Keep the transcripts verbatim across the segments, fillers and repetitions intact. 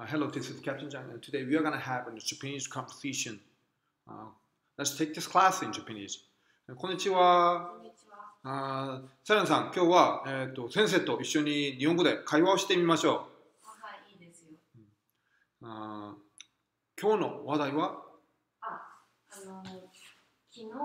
Uh, hello, this is Captain Jang, and today we are going to have a Japanese competition. Uh, let's take this class in Japanese. こんにちは。 こんにちは。 あセレンさん、今日は、えー、と先生と一緒に日本語で会話をしてみましょあ、はい、いいですよ。 う。あ今日の話題はあ、あの、昨日、あの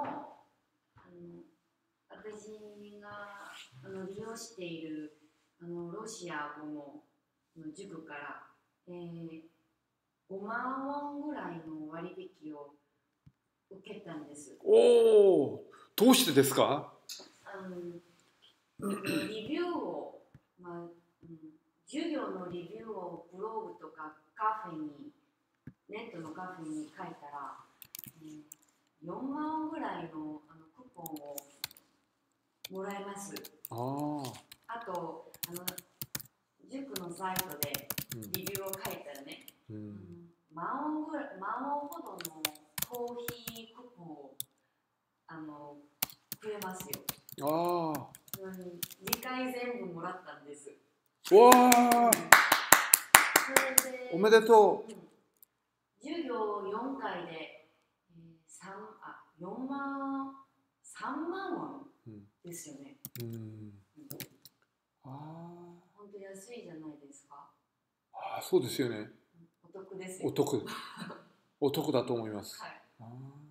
私があの利用しているあのロシア語の塾から、えー、ごまんウォンぐらいの割引を受けたんです。 おお、どうしてですか？ あのリビューを、まあうん、授業のリビューをブログとかカフェに、ネットのカフェに書いたら、うん、よんまんウォンぐらいの、あのクーポンをもらえます。 ああとあの、塾のサイトでリビューを書いたらね、うんうん、万ウォンぐらい、万ウォンほどのコーヒークーポンをあのくれますよ。 ああ。 にかい全部もらったんです。 わあ。 それでおめでとう。 うん、授業よんかいで、えー、さんあよんまんさんまんウォンですよね。うん。うん、ああ。本当安いじゃないですか。 ああ、そうですよね。 お得ですよ。 お得。お得だと思います。 はい。あ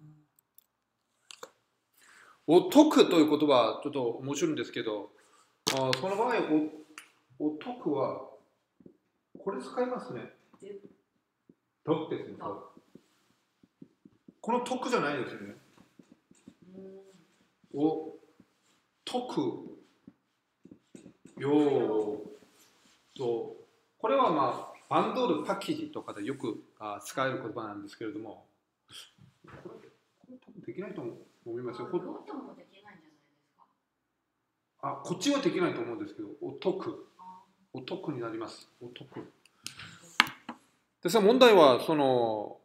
お得という言葉はちょっと面白いんですけど、あその場合お、お得はこれ使いますね。得ですね。この得じゃないですよね。お得よと、これはまあバンドルパッケージとかでよくあ使える言葉なんですけれども、これ、これ多分できないと思う。思いますよ。 どうともできないんじゃないですか。 あ、こっちはできないと思うんですけど、お得、お得になります。お得。ですが問題はその、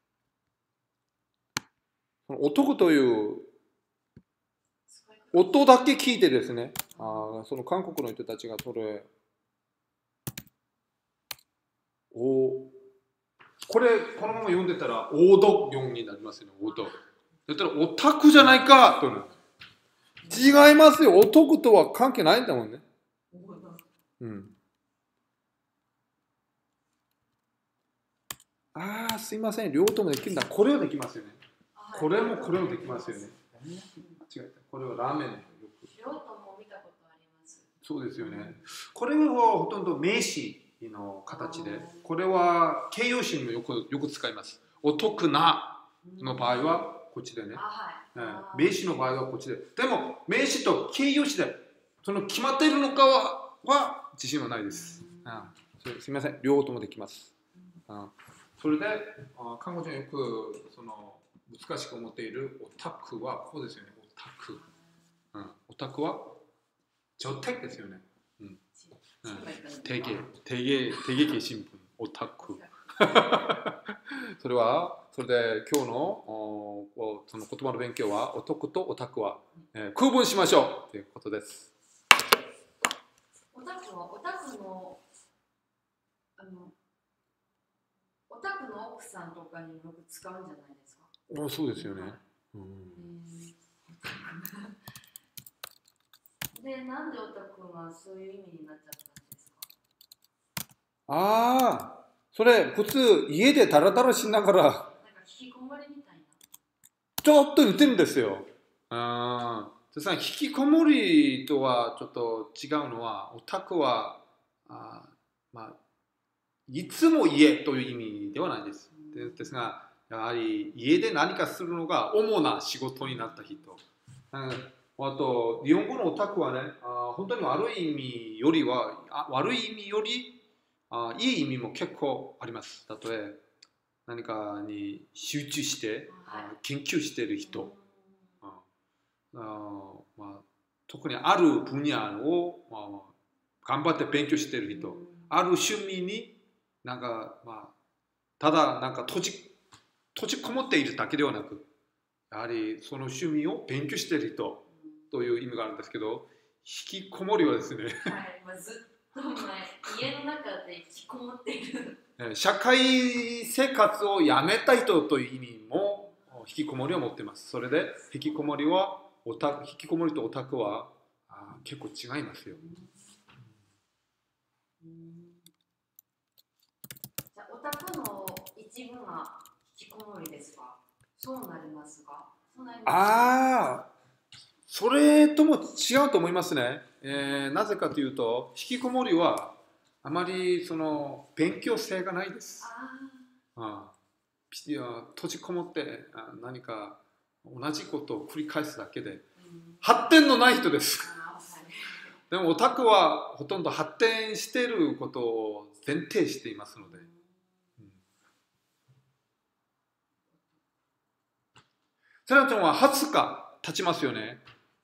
そのお得という音だけ聞いてですね、あその韓国の人たちがそれ、おこれこのまま読んでたら、オードよんになりますよね、オード。だったらオタクじゃないかと。違いますよ。お得とは関係ないんだもんね。うん。ああ、すいません。両方ともできるんだ。これはできますよね。これもこれもできますよね。間違えた。これはラーメンのよく。 両方も見たことあります。 そうですよね。これはほとんど名詞の形で、これは形容詞にもよくよく使います。お得なの場合はこっちでね。名詞の場合はこっちで。でも名詞と形容詞でその決まっているのかは、は自信はないです。ああすみません。両方ともできます。あそれであ韓国人はよくその難しく思っているオタクはこうですよね。オタク。うん、オタクは女帝ですよね。うん。定型、定型、定型新聞、オタク。それは、それで今日のおその言葉の勉強は、お得とオタクは、えー、区分しましょうということです。 オタクは、オタクの、あの、オタクの奥さんとかによく使うんじゃないですか。 あ、そうですよね。うん、 で、なんでオタクがそういう意味になっちゃったんですか。 ああ、それ普通家でダラダラしながら、なんか引きこもりみたいな。 ちょっと言ってるんですよ。ああ、さ、引きこもりとはちょっと違うのは、オタクはあ、まあ、いつも家という意味ではないです。でですが、やはり家で何かするのが主な仕事になった人。あと、日本語のオタクはね、あ本当に悪い意味よりは、あ悪い意味よりあいい意味も結構あります。例えば、何かに集中して、あ研究している人。ああまあ、特にある分野を、まあ、頑張って勉強している人。ある趣味になんか、まあ、ただなんか閉じ、閉じこもっているだけではなく、やはりその趣味を勉強している人という意味があるんですけど、引きこもりはですね、 はい、まあ、ずっと前家の中で引きこもっているえー社会生活をやめた人という意味も引きこもりを持っています。それで引きこもりはオタ引きこもりとオタクはあー結構違いますよ。 うん、じゃあオタクの一部が引きこもりですか？そうなりますか？そうなりますか？ ああ、それとも違うと思いますね。えーなぜかというと、引きこもりはあまりその勉強性がないです。 あああいや閉じこもってあ何か同じことを繰り返すだけでー、うん、 発展のない人です。 あー、はい。 でもオタクはほとんど発展していることを前提していますので、うんセラちゃんははつか経ちますよね。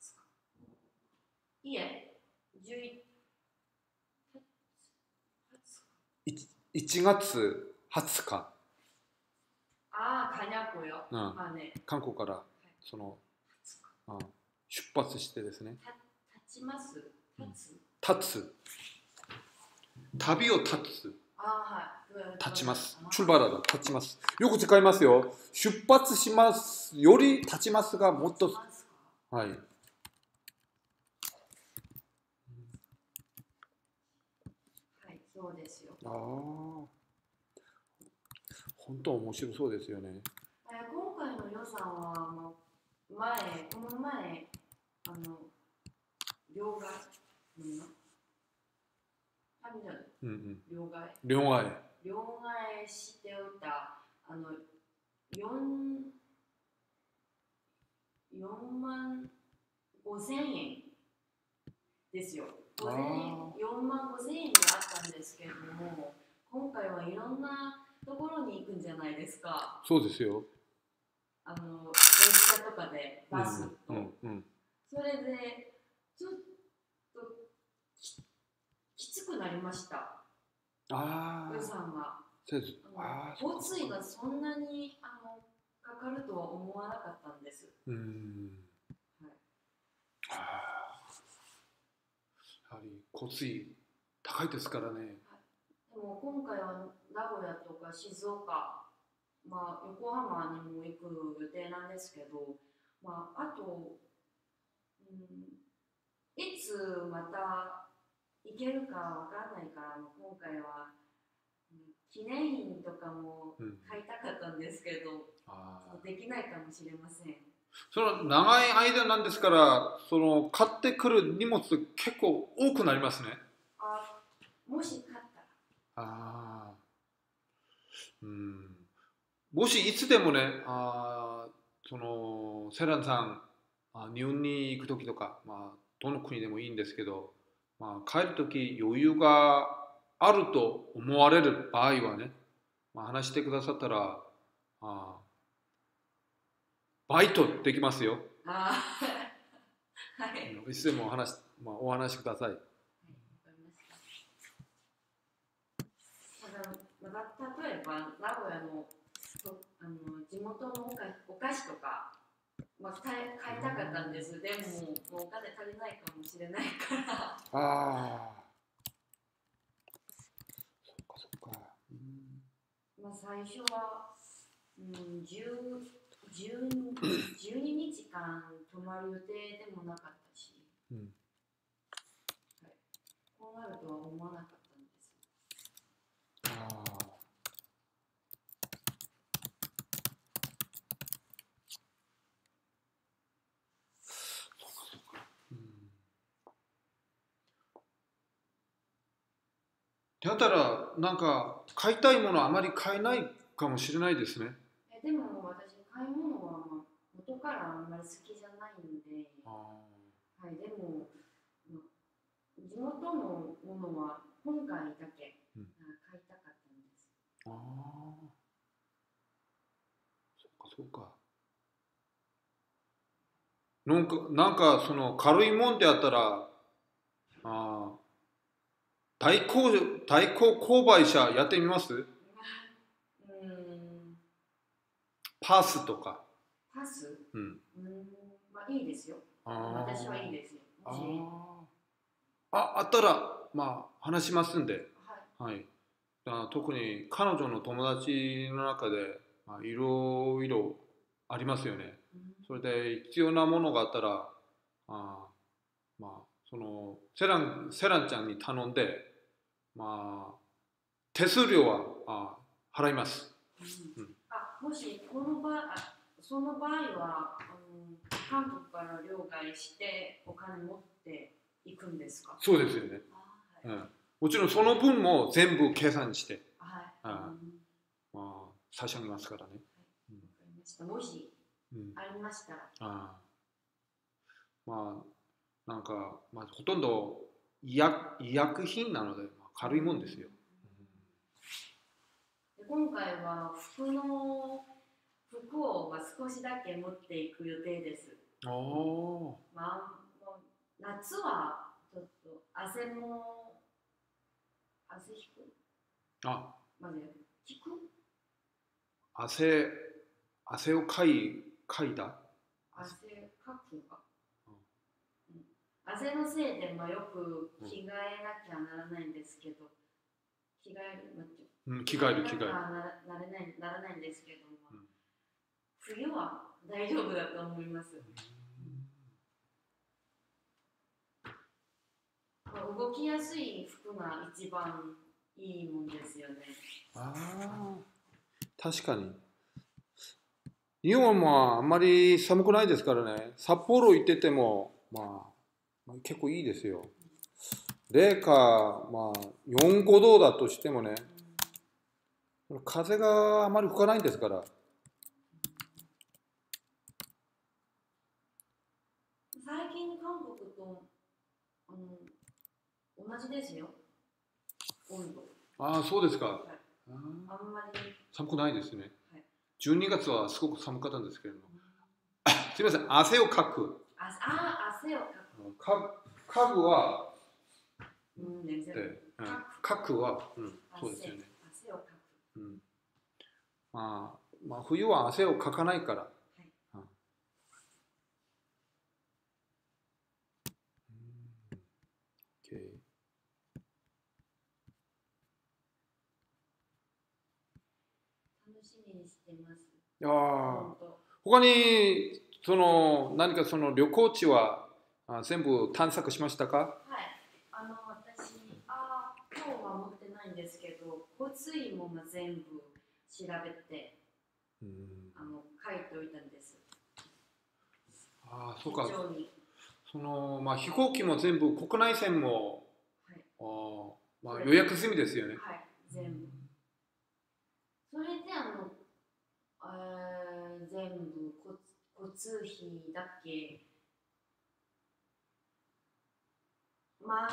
いえ、じゅういちいちがつはつか、 ああ、かにゃくよ。 うん、 あね、 韓国からその、うん、出発してですね、 た立ちます立つ、 立つ、旅を立つ、 ああ、はい。 立ちます。 あー 출발하다、立ちます。よく使いますよ。出発しますより立ちますがもっと、 立ちますか？ はい。 はい、そうですよ。 ああ、本当面白そうですよね。 えー今回の予算は、まあ、前、この前、あの、両替、うん、あみんなうんうん。 両替、 両替。 両替しておいた、あの、4、よんまんごせんえんですよ。ごせんえん、よんまんごせんえんであったんですけれども、今回はいろんなところに行くんじゃないですか。 そうですよ。 あの、列車とかで、バスと。 うんうんうん、 それで、ちょっとき、きつくなりました。 ああ、 予算が。 せず、 あああ、 の交通費がそんなにあのかかるとは思わなかったんです。 うーん。 はい、 ああ、やはり交通費高いですからね。 でも今回は名古屋とか静岡、まあ、横浜にも行く予定なんですけど、まあ、あと、うん、いつまた行けるかわからないから、今回は、うん、記念品とかも買いたかったんですけど、うん、あできないかもしれません。 その長い間なんですから、その買ってくる荷物結構多くなりますね。 あ、もし買ったら。 ああ、うん。もしいつでもね、あそのセランさん、あ日本に行く時とか、まあ、どの国でもいいんですけど、まあ、帰る時余裕があると思われる場合はね、まあ、話してくださったら、あバイトできますよ。 あはい。 いつでもお話、まあ、お話しください。 はい、わかりました。ただ、また例えば名古屋のとあの地元のおかお菓子とか、まあ、買い買いたかったんです。でも、もうお金足りないかもしれないから。 ああ、そっかそっか。うん、 まあ最初は、うん、じゅう、じゅうににちかん泊まる予定でもなかったし、 うん、 はい、こうなるとは思わなかったんです。 ああ。うん、だったらなんか買いたいものあまり買えないかもしれないですね。 えでも私、買い物は元からあんまり好きじゃないんで、 あはい、でも、まあ、地元のものは今回だけ、うん、買いたかったんです。 あ、そうかそうか。なんか、なんかその軽いもんであったら、あ代行、代行購買車やってみます？ うん、 パースとか。 パス、 うん。 うん、まあいいですよ。 あ私はいいですよ。もしああ、あったら、まあ話しますんで。 はい。 はい。 あ特に彼女の友達の中で、まあ、いろいろありますよね。 うん、 それで必要なものがあったら、あまあ、そのセラン、セランちゃんに頼んで、まあ、手数料はあ払います。 うん、あ、もしこの場合、あその場合は、あの韓国から両替してお金持っていくんですか？ そうですよね。 あ、はい、 うん、もちろんその分も全部計算して、 はい、 あうん、 まあ、差し上げますからね。 はい、わかりました。もしうん、 ありましたら。 あまあ、なんか、まあ、ほとんど医薬、医薬品なので、まあ、軽いもんですよ。 で今回は服の服をまあ少しだけ持っていく予定です。 うん、おまあ、もう夏はちょっと汗も汗引くあ、 まで引く汗、汗をかい、かいだ。 汗かくか、うん、汗のせいでまあよく着替えなきゃならないんですけど、着替える、まあ、 うん、着替える、着替える。 ななれないならないんですけど、まあうん、 冬は大丈夫だと思います。まあ、動きやすい服が一番いいもんですよね。 ああ、確かに。日本はあんまり寒くないですからね。札幌行ってても、まあ、結構いいですよ。零下、まあ、よん、ごどだとしてもね、風があまり吹かないんですから。 最近韓国とあの同じですよ、温度。 ああ、そうですか。 はい、あんまり寒くないですね。 はい、 じゅうにがつはすごく寒かったんですけれども。すみません、汗をかく。 ああ、汗をかく。 かかぐは、 うん、ね、全部。 うん、かくは、うん、そうですよね。 汗をかく。 うん、まあ、まあ、冬は汗をかかないから。はい、うん、OK、 楽しみにしてます。 いや他にその何かその旅行地はあ全部探索しましたか？ はい、あの私あ今日は持ってないんですけど、交通費も全部調べて、うん、あの書いておいたんです。 ああ、そうか。そのまあ飛行機も全部国内線も、はい、あまあ予約済みですよね。 はい、全部。それであの、えー、全部交交通費だけ万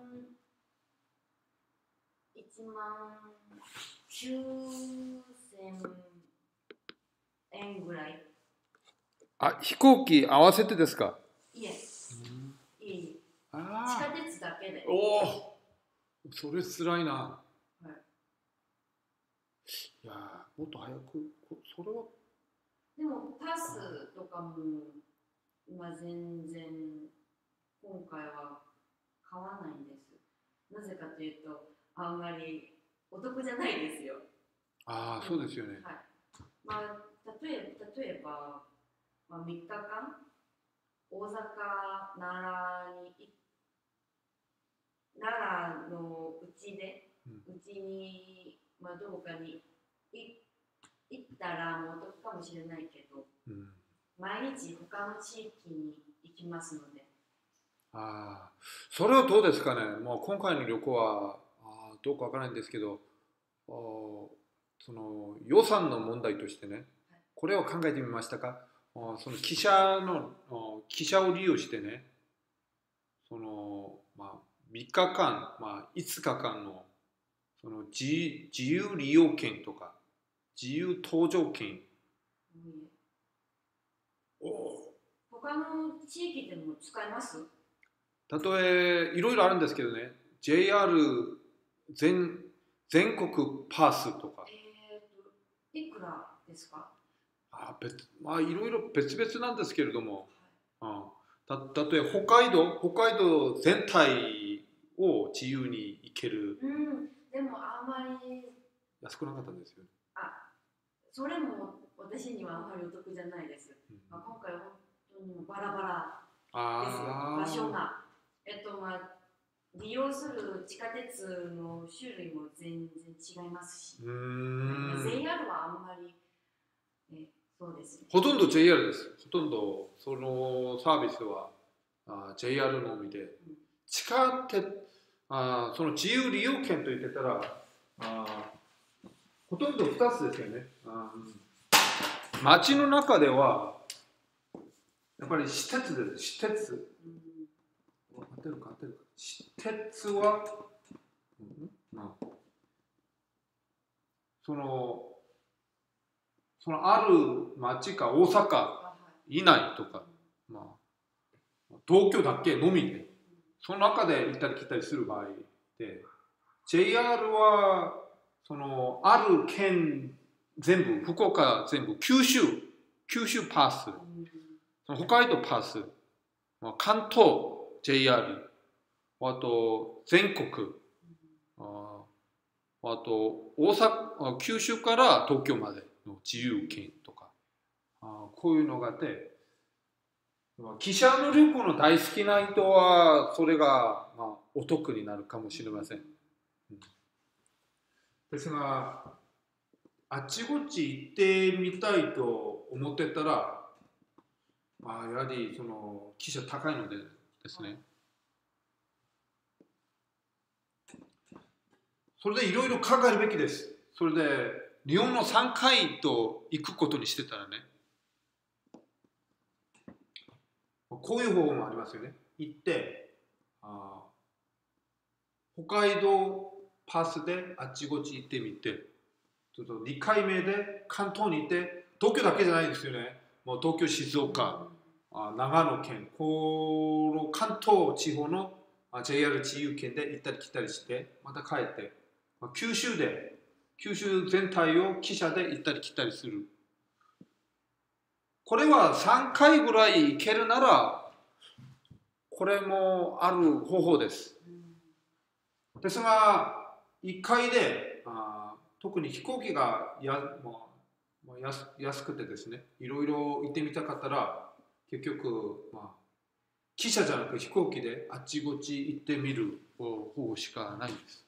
一万九千円ぐらい。 あ、飛行機合わせてですか？ いえ、いえいえ。 あ地下鉄だけで。 おお、それつらいな。はい。いやもっと早く、それは。 でもパスとかも、まあ、全然今回は買わないんです。なぜかというと、あんまりお得じゃないですよ。 ああ、そうですよね。 はい。まあ、例えば、例えば、まあ、みっかかん、大阪、奈良に、奈良のうちで、うち、ん、に、まあ、どこかに行ったらもうお得かもしれないけど、うん、毎日他の地域に行きますので。 ああ、それはどうですかね。もう今回の旅行はあどうかわからないんですけど、その予算の問題としてね、これを考えてみましたか？その汽車の汽車を利用してね、そのまあみっかかん、まあいつかかんのその自自由利用券とか自由搭乗券。うん、 お他の地域でも使えます？ たとえいろいろあるんですけどね、ジェイアール 全全国パスとか。 えーと、いくらですか？ あ別まあいろいろ別々なんですけれども、はい、あた例えば北海道北海道全体を自由に行ける。 うん、 でもあんまり安くなかったんですよね。 あそれも私にはあまりお得じゃないです。 うん、 まあ、今回本当にバラバラですよ、 あ場所が。えっとまあ、利用する地下鉄の種類も全然違いますし、 うーんジェイアール はあんまり、えそうですね。 ほとんど ジェイアール です。ほとんどそのサービスはあ ジェイアール のみで、地下鉄あその自由利用券と言ってたらあほとんどふたつですよね。あ街の中ではやっぱり私鉄です。私鉄。合ってるか合ってるか。私鉄は、うんまあ、そのそのある町か大阪以内とか、まあ、東京だけのみで、その中で行ったり来たりする場合で、ジェイアール はそのある県全部、福岡全部、九州、九州パス、その北海道パス、関東 ジェイアール、あと全国、ああと大阪、九州から東京までの自由券とか、あこういうのがあって、汽車の旅行の大好きな人はそれが、まあ、お得になるかもしれません。うん、ですが、あっちこっち行ってみたいと思ってたら、まあ、やはりその汽車高いのでですね。それでいろいろ考えるべきです。それで日本のさんかいと行くことにしてたらね、こういう方法もありますよね。行ってあ北海道パスであっちこっち行ってみて、ちょっとにかいめで関東に行って、東京だけじゃないですよね。もう東京、静岡、あ長野県、この関東地方の ジェイアール 自由券で行ったり来たりして、また帰って、九州で、九州全体を汽車で行ったり来たりする。これはさんかいぐらい行けるなら、これもある方法です。ですが、いっかいで、あ特に飛行機がや、まあ、安, 安くてですね、いろいろ行ってみたかったら、結局、まあ、汽車じゃなく飛行機であっちこっち行ってみる方法しかないんです。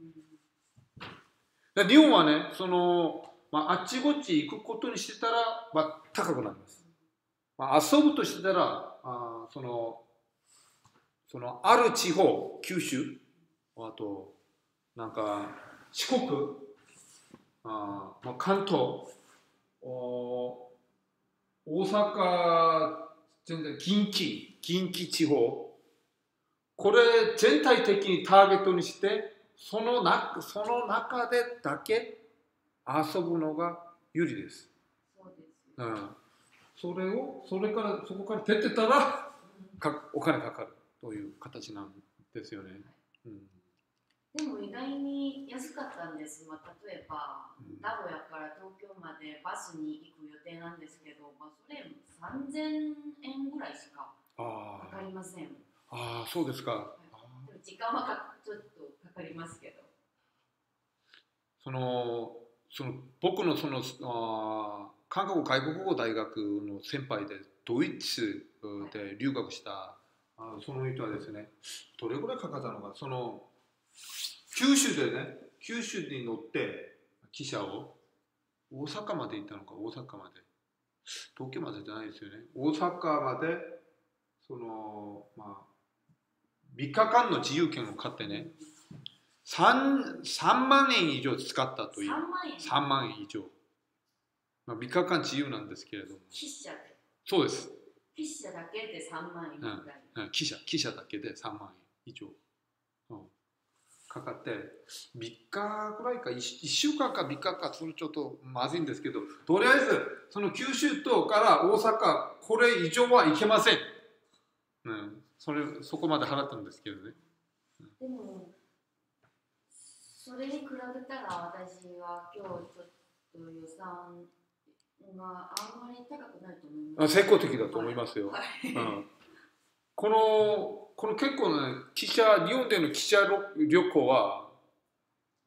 で日本はね、その、まあ、あっちこっち行くことにしてたら、まあ、高くなります。まあ、遊ぶとしてたら、あその、そのある地方、九州、あと、なんか、四国、あまあ、関東、お大阪、全然近畿、近畿地方、これ全体的にターゲットにして、そのなその中でだけ遊ぶのが有利です。 そうです。 うん、それを、それから、そこから出てたら、かお金かかるという形なんですよね。うん、 でも意外に安かったんです。まあ、例えば、名古屋から東京までバスに行く予定なんですけど、まあ、それさんぜんえんぐらいしかかかりません。 ああ、そうですか。 でも時間はかちょっとかかりますけど。 その、その僕のそのあ韓国外国語大学の先輩でドイツで留学した、はい、あその人はですね、どれぐらいかかったのか、その九州でね、九州に乗って汽車を大阪まで行ったのか、大阪まで、東京までじゃないですよね、大阪までそのまあみっかかんの自由券を買ってね、3, さんまんえん以上使ったという。 さんまんえんさんまんえん以上。まあ、みっかかん自由なんですけれども。 汽車で。 そうです。 汽車だけでさんまんえんぐらい。 うんうん、汽車、汽車だけでさんまんえん以上、うん、かかって、みっかぐらいか 1, いっしゅうかんかみっかか、それちょっとまずいんですけど、とりあえずその九州島から大阪、これ以上はいけません。うん、それそこまで払ったんですけどね。 でもそれに比べたら私は今日ちょっと予算があんまり高くないと思います。 成功的だと思いますよ。はい、うん、このこの結構ね、汽車日本での汽車旅行は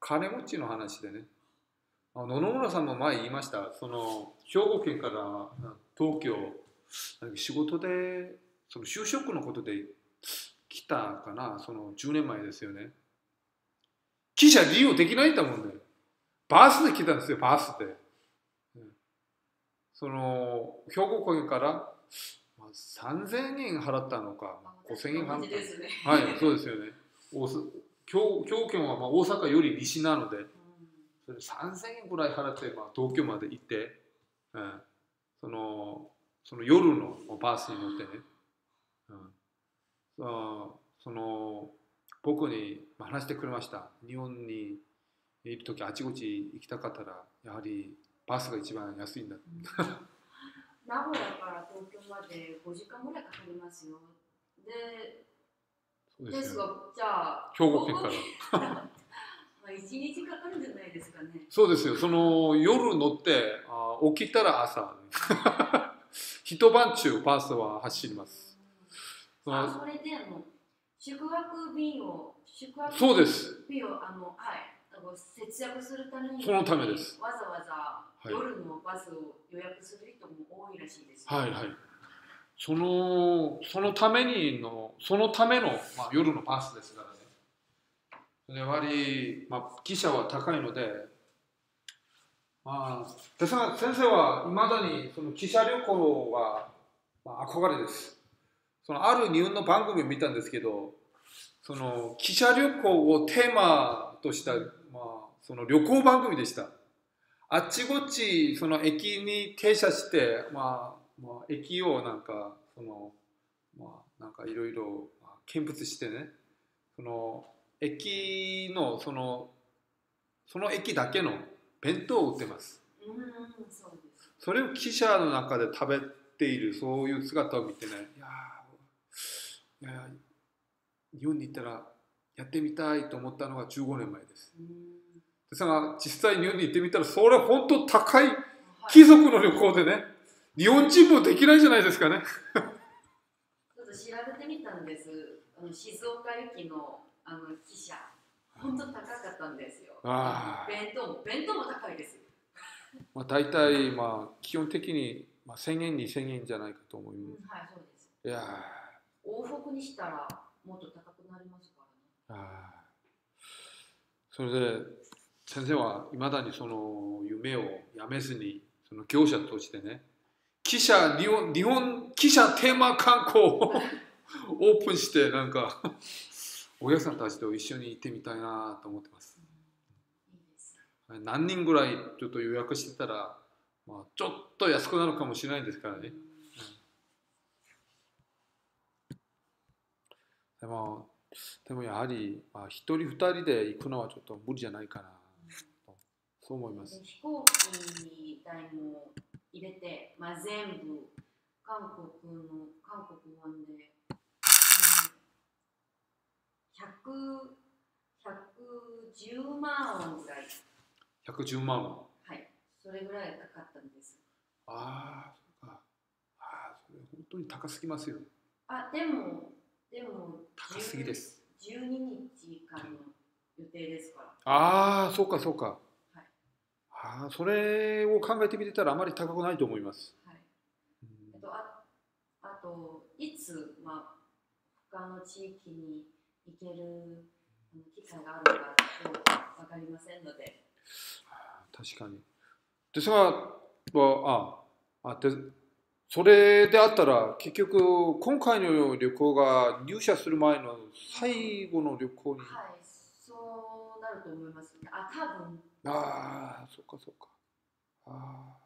金持ちの話でね、あ野々村さんも前言いました。その兵庫県から東京、仕事でその就職のことで来たかな、そのじゅうねんまえですよね。汽車利用できないんだもんね。バスで来たんですよ、バスで。その兵庫県からさんぜんえん払ったのか、ごせんえん払ったのか。はい、そうですよね。兵庫県はまあ大阪より西なので、それさんぜんえんぐらい払って、まあ、東京まで行って、うん、そのその夜のバスに乗ってね、うん、そその僕に話してくれました。日本にいるときあちこち行きたかったらやはりバスが一番安いんだ。 名古屋から東京までごじかんぐらいかかりますよ。で、そうですよね、ですが、じゃあ兵庫県からまあいちにちかかるんじゃないですかね。 そうですよ。その夜乗ってあ起きたら朝一晩中バスは走ります。 あ、それであの宿泊便を宿泊そうです便をあのはい節約するためにそのためです。 わざわざ夜のバスを予約する人も多いらしいです、 はいはい。そのそのためにのそのための、まあ、夜のバスですからね。やはり、まあ、汽車は高いので、まあ、ですが先生はいまだにその汽車旅行は、まあ、憧れです。そのある日本の番組を見たんですけど、その汽車旅行をテーマとした、まあ、その旅行番組でした。あっちこっちその駅に停車して、まあ、まあ、駅をなんかその、まあ、なんかいろいろ見物してね、その駅のそのその駅だけの弁当を売ってます。 うん、そうです。 それを汽車の中で食べているそういう姿を見てね、いやいや日本に行ったらやってみたいと思ったのがじゅうごねんまえです。ですが実際日本に行ってみたらそれは本当高い貴族の旅行でね、日本人もできないじゃないですかね。 ちょっと調べてみたんです。あの静岡行きのあの汽車、本当高かったんですよ。あ弁当も弁当も高いです。 まあ大体まあ基本的にまあせんえんにせんえんじゃないかと思います。 うん、はい、そうです。 いや往復にしたらもっと高くなりますからね。 あそれで先生はいまだにその夢をやめずにその業者としてね、汽車日本日本汽車テーマ観光をオープンしてなんかお客さんたちと一緒に行ってみたいなと思ってます。 いいです。 何人ぐらいちょっと予約してたら、まあ、ちょっと安くなるかもしれないんですからね。でもでもやはり、まあ、一人二人で行くのはちょっと無理じゃないかなと、そう思います。 飛行機代も入れて、まあ、全部韓国の韓国語で、ひゃく、ひゃくじゅうまんウォンぐらい。 ひゃくじゅうまんウォン。 はい、それぐらいかかったんです。 ああ、そうか。ああ、それ本当に高すぎますよ。 あ、でも、でも、 高すぎです。 じゅうににちかんの予定ですから。 ああ、そうかそうか。 はい、 ああ、それを考えてみてたらあまり高くないと思います。 はい。うん、えっと、あ、あと、いつ、まあ、他の地域に行ける機会があるかと分かりませんので。 確かに。ですが、ああでそれであったら結局今回の旅行が入社する前の最後の旅行に。 はい、そうなると思いますね。あ、多分。 ああ、そっかそっか。あ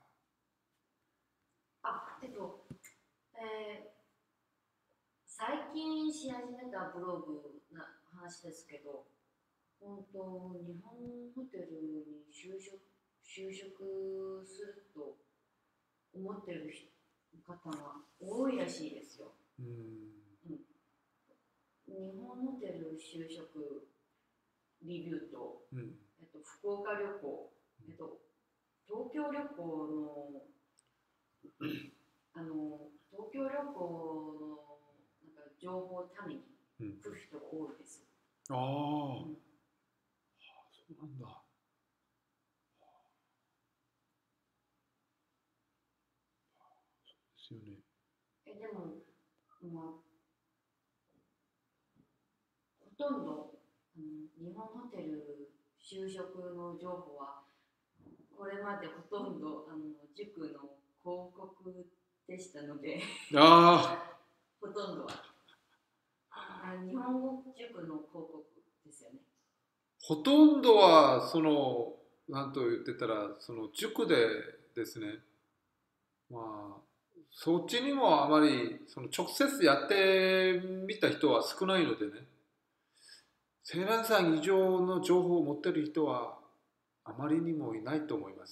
あ、えっと、えー、最近し始めたブログな話ですけど、本当日本ホテルに就職就職すると思ってる方が多いらしいですよ。うん、うん、日本ホテル就職リビューと、うん、えっと、福岡旅行、えっと、東京旅行のあの東京旅行のなんか情報をために来る人が多いです。 うん、ああ、うん、 そうなんだ。ですよね。 え、でも、まあ、ほとんど、あの日本ホテル就職の情報は、これまでほとんどあの塾の広告でしたので、 ああ、 ほとんどはあ日本語塾の広告ですよね。 ほとんどはそのなんと言ってたらその塾でですね。まあそっちにもあまりその直接やってみた人は少ないのでね。セイランさん以上の情報を持ってる人はあまりにもいないと思います。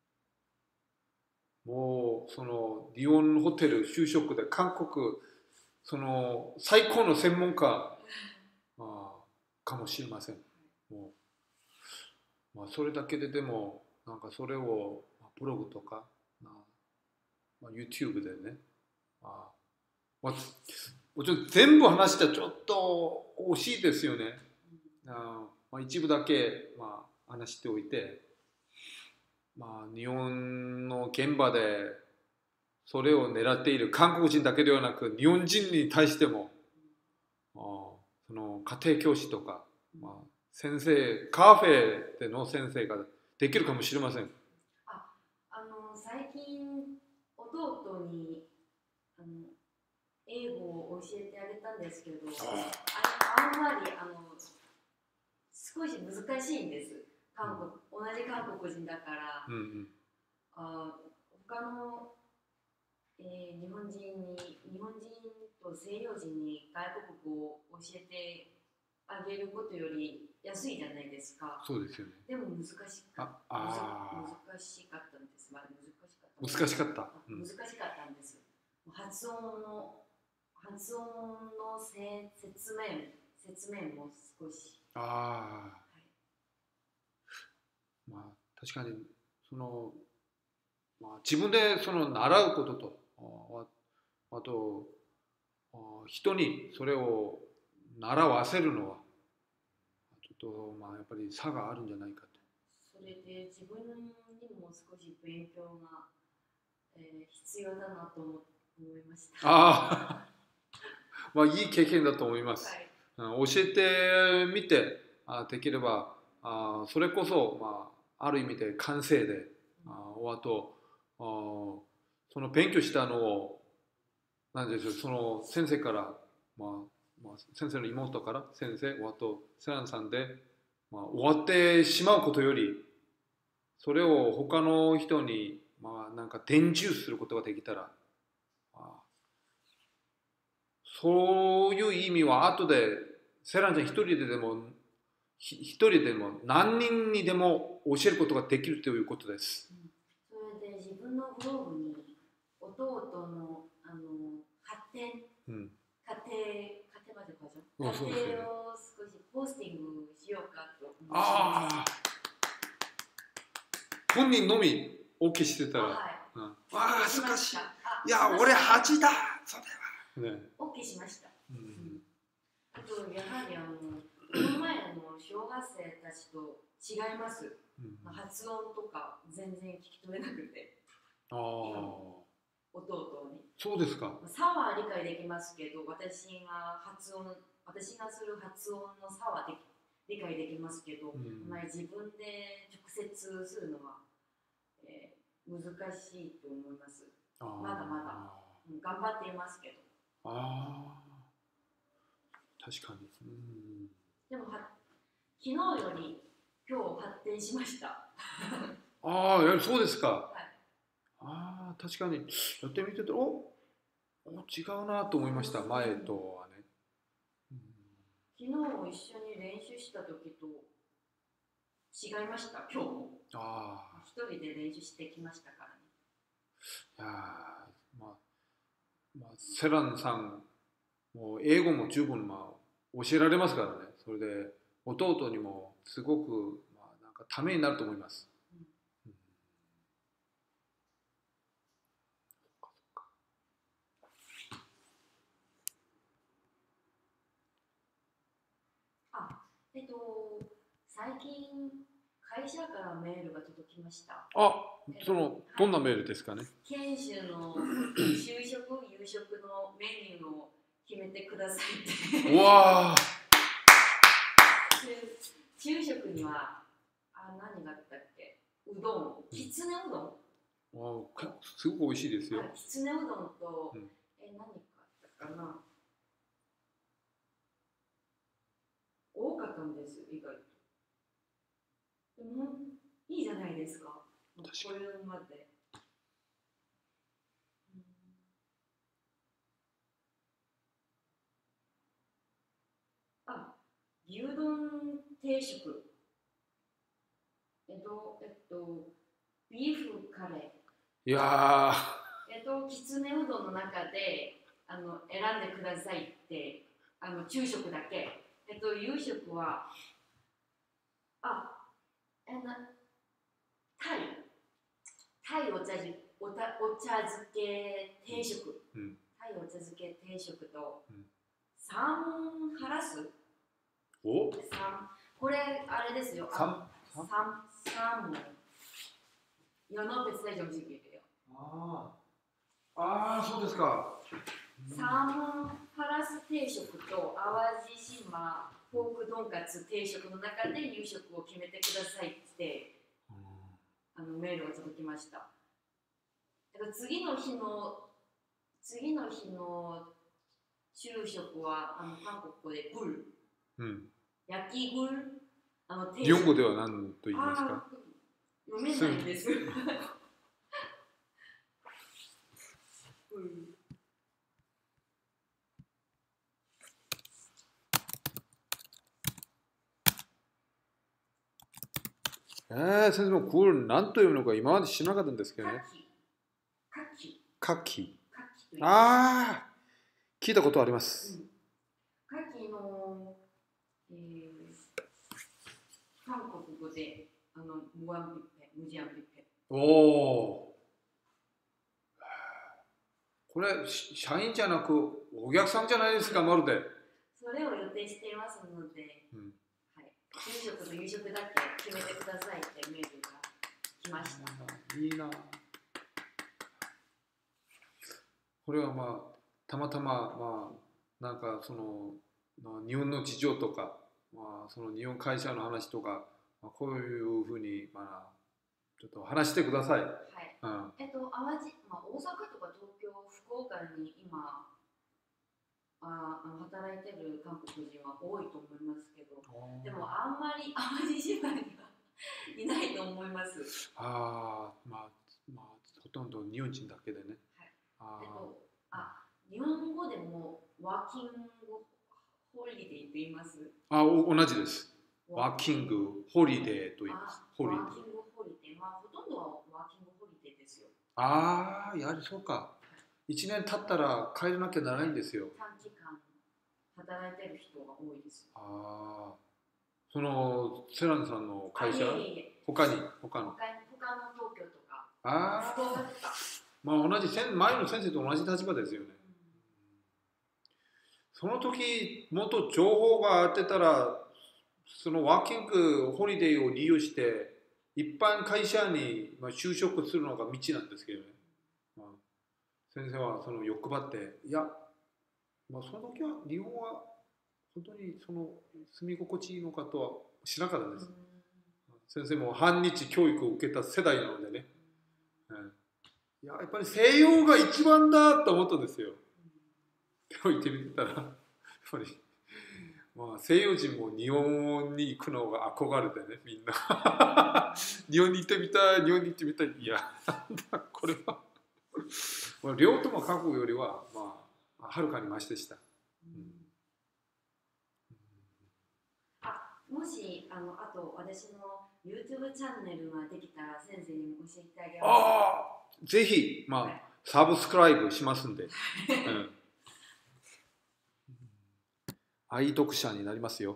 もうその日本ホテル就職で韓国その最高の専門家あかもしれません。もう、まあ、それだけででもなんかそれをブログとか、まあ、YouTube でね、まあ、まあ、もちろん全部話したらちょっと惜しいですよね。あまあ、一部だけ、まあ、話しておいて、まあ、日本の現場でそれを狙っている韓国人だけではなく日本人に対してもあその家庭教師とか、まあ、先生カフェでの先生ができるかもしれません。 あ、あの最近弟にあの英語を教えてあげたんですけど、ああんまりあの少し難しいんです。韓国、同じ韓国人だから、 うんうん、 あ他の、えー日本人に日本人と西洋人に外国語を教えてあげることより安いじゃないですか。 そうですよね。 でも難しかあ難あしかったんです。まあ、難しかった難しかった、うん、 難しかったんです。発音の発音のせ説明説明も少し。 ああ、 はい、 まあ確かにその、まあ、自分でその習うこととああとあ人にそれを習わせるのはちょっとまあやっぱり差があるんじゃないかと。 それで自分にも少し勉強が、えー、必要だなと思いました。 ああまあいい経験だと思います。 はい、 教えてみてあできればあそれこそ、まあ、ある意味で完成で、ああとあその勉強したのをなんでしょうその先生から、まあまあ、先生の妹から先生あとセランさんで、まあ、終わってしまうことよりそれを他の人に、まあ、なんか伝授することができたら、あそういう意味は後でセランちゃん一人ででも一人でも何人にでも教えることができるということです。 うん、それで自分のブログに弟のあの発展、うん、家庭家庭まで家庭を少しポスティングしようかと思います。ああ、 本人のみ OK してたら、 あ、はい、 うん、わあ恥ずかしい。いや俺恥だそれは、ね、 OK しました。うん、あとやはりあのこの前の小学生たちと違います。うん、発音とか全然聞き取れなくて。ああ。弟に。 そうですか。 差は理解できますけど、私が発音、私がする発音の差はで理解できますけど、うん、自分で直接するのは、えー、難しいと思います。まだまだ、うん、頑張っていますけど。 ああ、確かに。うん、 でもは昨日より今日発展しました。 ああ、そうですか。はい、ああ、確かにやってみてて、お、お違うなと思いました。前とはね。 うん、昨日一緒に練習した時と違いました。今日も。ああ。一人で練習してきましたからね。 いやまあ、まあ、セランさんもう英語も十分まあ教えられますからね。それで弟にもすごくまあなんかためになると思います。 あ、えっと最近会社からメールが届きました。 あ、そのどんなメールですかね。 研修の昼食、夕食のメニューを決めてくださいって。 うわー。 昼食にはあ何があったっけ？うどん、きつねうどん。 わあ、すごく美味しいですよ。 きつねうどんと、 うん、 え何かあったかな。多かったんです意外と。でもいいじゃないですか。これまで。あ、牛丼定食。えっと、えっと、ビーフカレー。いやー。 えっと、きつねうどんの中であの選んでくださいって、あの昼食だけ。えっと、夕食は、あ、えな、タイ。タイお茶じおたお茶漬け定食。 うん、 タイお茶漬け定食と、 うん、 サーモンハラス。 おこれ、あれですよ。 サンサンサーモン。有没有别的东西给的よ。 ああ、そうですか。 サーモンハラス定食と淡路島ポークとんかつ定食の中で夕食を決めてくださいって、うん、あのメールが届きました。だから次の日の次の日の昼食はあの韓国語でグル、うん、焼きグル、あの日本語では何と言いますか？ 読めないんです。うん、 えー、先生もこれ何と読むのか今まで知らなかったんですけどね。 カキ。 カキ。ああ、聞いたことあります。 カキの、えー、韓国語であのムワンピッペ、ムジャンピッペ。おお。これ社員じゃなくお客さんじゃないですか、まるで。 それを予定していますので、うん、はい、昼食と夕食だけ決めてくださいってメールが来ました。 いいな。これはまあたまたままあなんかその、まあ、日本の事情とか、まあ、その日本会社の話とか、まあ、こういうふうにまあちょっと話してください。はい。 うん、えっと淡路、まあ、大阪とか東京、福岡に今ああの働いてる韓国人は多いと思いますけど、でもあんまり淡路島にはいないと思います。 ああ、まあ、まあ、ほとんど日本人だけでね。 はい、あえっと、あ、日本語でもワーキングホリデーと言います。 あ、同じです。ワーキングホリデーと言います。 ホリデー。ワーキングホリデー、まあほとんどはワーキングホリデーですよ。 ああ、やはりそうか。一年経ったら帰らなきゃならないんですよ。 短期間働いてる人が多いです。 ああ、そのセランさんの会社、いえいえ他に他の他の東京とか、 ああ、まあ同じ前の先生と同じ立場ですよね。うん、その時もっと情報があってたら、そのワーキングホリデーを利用して一般会社に就職するのが道なんですけどね。まあ先生はその欲張って、いや、まあ、その時は日本は本当にその住み心地いいのかとは知らなかったです。先生も反日教育を受けた世代なのでね、うん、いややっぱり西洋が一番だと思ったんですよ。でも行ってみてたらやっぱり、まあ、西洋人も日本に行くのが憧れてね、みんな日本に行ってみたい、日本に行ってみたい、いやなんだこれはまあ両とも韓国よりはまあはるかにマシでした。うん、 あ、もしあのあと私の YouTube チャンネルができたら先生にも教えてあげます。 ああ、ぜひまあ、はい、サブスクライブしますんで、うん、愛読者になりますよ。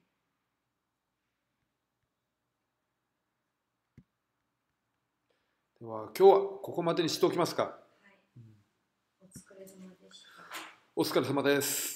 では今日はここまでにしておきますか。はい、 お疲れ様でした。 お疲れ様です。